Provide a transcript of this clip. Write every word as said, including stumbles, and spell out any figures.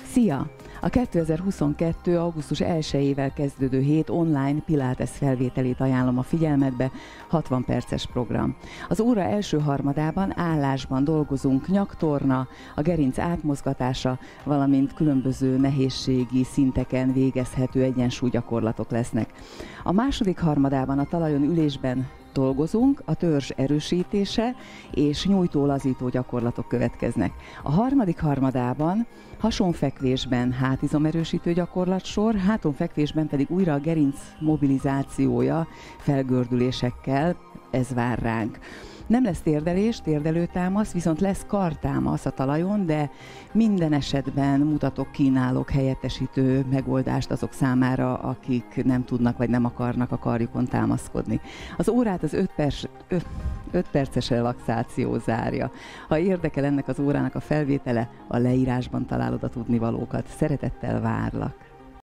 Szia! A kétezer-huszonkettő. augusztus elsejével kezdődő hét online Pilates felvételét ajánlom a figyelmetbe, hatvan perces program. Az óra első harmadában állásban dolgozunk, nyaktorna, a gerinc átmozgatása, valamint különböző nehézségi szinteken végezhető egyensúlygyakorlatok lesznek. A második harmadában a talajon ülésben dolgozunk, a törzs erősítése és nyújtó-lazító gyakorlatok következnek. A harmadik harmadában hasonfekvésben hátizomerősítő gyakorlatsor, hátonfekvésben pedig újra a gerinc mobilizációja felgördülésekkel, ez vár ránk. Nem lesz térdelés, térdelőtámasz, viszont lesz kartámasz a talajon, de minden esetben mutatok, kínálok helyettesítő megoldást azok számára, akik nem tudnak vagy nem akarnak a karjukon támaszkodni. Az órát az öt perc, öt perces relaxáció zárja. Ha érdekel ennek az órának a felvétele, a leírásban találod a tudnivalókat. Szeretettel várlak!